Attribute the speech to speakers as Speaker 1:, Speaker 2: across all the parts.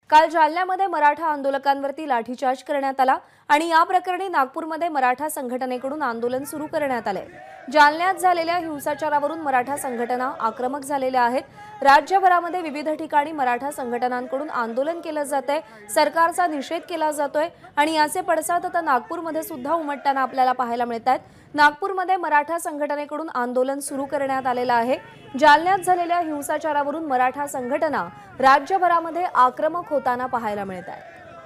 Speaker 1: काल जालन्यामध्ये मराठा आंदोलकांवरती लाठीचार्ज करण्यात आला आणि या प्रकरणी नागपूरमध्ये मराठा संघटनेकडून आंदोलन सुरू करण्यात आले। जालन्यात झालेल्या हिंसाचारावरून मराठा संघटना आक्रमक झालेल्या आहेत। राज्यभरामध्ये विविध ठिकाणी मराठा संघटनांकडून आंदोलन केलं जातंय, सरकारचा निषेध केला जातोय आणि याचे पडसाद आता नागपूरमध्ये सुद्धा उमटताना आपल्याला पाहायला मिळतात। नागपूरमध्ये मराठा संघटनेकडून आंदोलन सुरू करण्यात आलेलं आहे। जालन्यात झालेल्या हिंसाचारावरून मराठा संघटना राज्यभरामध्ये आक्रमक होताना पाहायला मिळतात।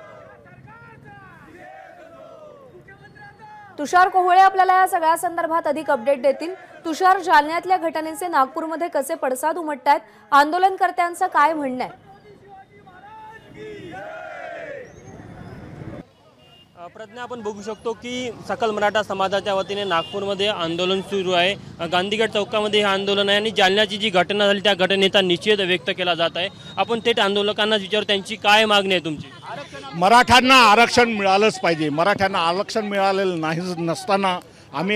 Speaker 1: तुषार कोहळे आपल्याला या सगळ्या संदर्भात अधिक अपडेट देतील। तुषार, जालन्यातल्या घटनेचे नागपूरमध्ये कसे पडसाद उमटतात, आंदोलनकर्त्यांचं काय म्हणणं आहे?
Speaker 2: प्रज्ञा, आपण बघू शकतो की सकल मराठा समाजाच्या वतीने नागपूरमध्ये आंदोलन सुरू आहे। गांधीगड चौकामध्ये हे आंदोलन आहे आणि जालन्याची जी घटना झाली त्या घटनेचा निषेध व्यक्त केला जात आहे। आपण थेट आंदोलकांना विचारू, त्यांची काय मागणी आहे तुमची?
Speaker 3: मराठ्यांना आरक्षण मिळालंच पाहिजे। मराठ्यांना आरक्षण मिळालेलं नाही नसताना आम्ही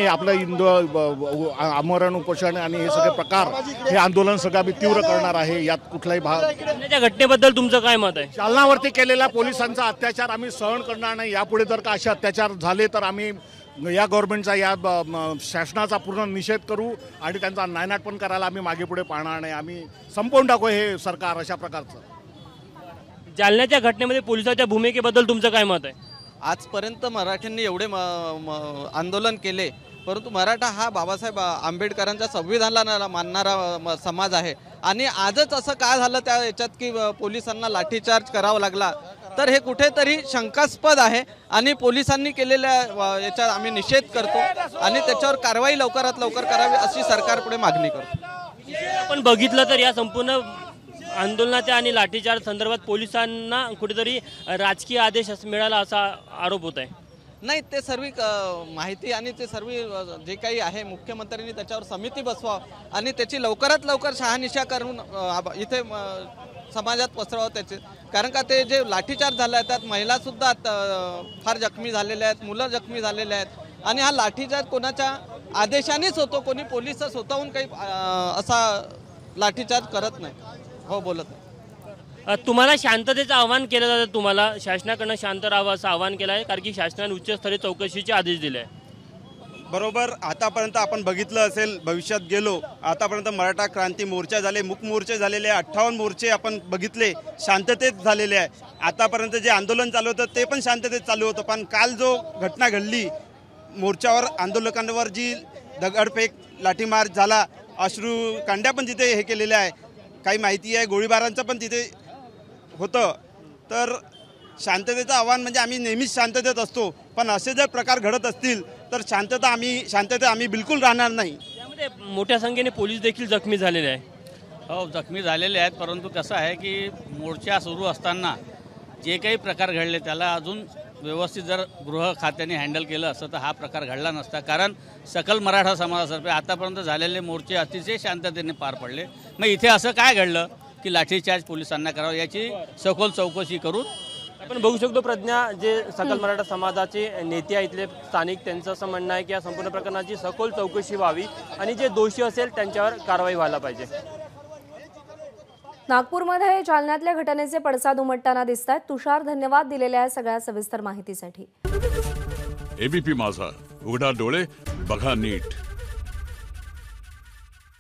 Speaker 3: आपलं आमरण उपोषण आणि हे सगळे प्रकार, हे आंदोलन सगळं आम्ही तीव्र करणार आहे। यात कुठलाही
Speaker 2: त्या घटनेबद्दल तुमचं काय मत आहे?
Speaker 3: जालन्यावरती केलेल्या पोलिसांचा अत्याचार आम्ही सहन करणार नाही। यापुढे जर का असे अत्याचार झाले तर आम्ही या गव्हर्नमेंटचा, या शासनाचा पूर्ण निषेध करू आणि त्यांचा नायनाट पण करायला आम्ही मागे पुढे पाहणार नाही। आम्ही संपवून टाकू हे सरकार अशा प्रकारचं।
Speaker 2: जालन्याच्या घटनेमध्ये पोलिसांच्या भूमिकेबद्दल तुमचं काय मत आहे?
Speaker 4: आजपर्यंत मराठ्यांनी एवढे आंदोलन केले, परंतु मराठा हा बाबासाहेब आंबेडकरांच्या संविधानाला मानणारा समाज आहे आणि आजच असं काय झालं त्या याच्यात की पोलिसांना लाठीचार्ज करावा लागला, तर हे कुठेतरी शंकास्पद आहे आणि पोलिसांनी केलेल्या याचा आम्ही निषेध करतो आणि त्याच्यावर कारवाई लवकरात लवकर करावी अशी सरकारपुढे मागणी करतो।
Speaker 2: आपण बघितलं तर या संपूर्ण आंदोलनाच्या आणि लाठीचार्ज संदर्भात पोलिसांना कुठेतरी राजकीय आदेश मिळाला असा आरोप होत आहे।
Speaker 4: नाही, ते सर्व माहिती आणि ते सर्व जे काही आहे मुख्यमंत्र्यांनी त्याच्यावर समिती बसवा आणि त्याची लवकरात लवकर शहानिशा करून इथे समाजात पसरवावं त्याचे, कारण का ते जे लाठीचार्ज झाला आहे त्यात महिलासुद्धा फार जखमी झालेल्या आहेत, मुलं जखमी झालेले आहेत आणि हा लाठीचार्ज कोणाच्या आदेशानेच होतो, कोणी पोलिस स्वतःहून काही असा लाठीचार्ज करत नाही। हो, बोलत नाही।
Speaker 2: तुम्हाला शांततेचं आवाहन केलं जातं, तुम्हाला शासनाकडनं शांत राहावं असं आवाहन केलं आहे, कारण की शासनाने उच्चस्तरीय चौकशीचे आदेश दिले आहे।
Speaker 5: बरोबर, आतापर्यंत आपण बघितलं असेल, भविष्यात गेलो, आतापर्यंत मराठा क्रांती मोर्चा झाले, मूक मोर्चे झालेले, 58 मोर्चे आपण बघितले, शांततेत झालेले आहे। आतापर्यंत जे आंदोलन चालू होतं ते पण शांततेत चालू होतं, पण काल जो घटना घडली, मोर्चावर आंदोलकांवर जी दगडफेक, लाठीमार झाला, अश्रू कांड्या पण तिथे हे केलेल्या आहे, काही माहिती आहे गोळीबारांचं पण तिथे होतं। तर शांततेचं आव्हान म्हणजे आम्ही नेहमीच शांततेत असतो, पण असे जर प्रकार घडत असतील तर शांततेत आम्ही बिलकुल राहणार नाही।
Speaker 2: त्यामध्ये मोठ्या संख्येने पोलीस देखील जखमी झालेले आहे।
Speaker 6: हो, जखमी झालेले आहेत, परंतु कसं आहे की मोर्चा सुरू असताना जे काही प्रकार घडले त्याला अजून व्यवस्थित जर गृह खात्याने हँडल केलं असतं तर हा प्रकार घडला नसता, कारण सकल मराठा समाजातर्फे आतापर्यंत झालेले मोर्चे अतिशय शांततेने पार पडले। मग इथे असं काय घडलं की लाठीचार्ज पोलिसांना करावं, याची सखोल चौकशी करून
Speaker 2: आपण बघू शकतो। प्रज्ञा, जे सकल मराठा समाजाचे नेते आहेत इथले स्थानिक, त्यांचं असं म्हणणं आहे की या संपूर्ण प्रकरणाची सखोल चौकशी व्हावी आणि जे दोषी असेल त्यांच्यावर कारवाई व्हायला पाहिजे।
Speaker 1: नागपूरमध्ये जालन्यातल्या घटनेचे पडसाद उमटताना दिसतात। तुषार, धन्यवाद दिलेल्या सगळ्या सविस्तर माहितीसाठी।
Speaker 7: एबीपी माझा, उघडा डोळे बघा नीट।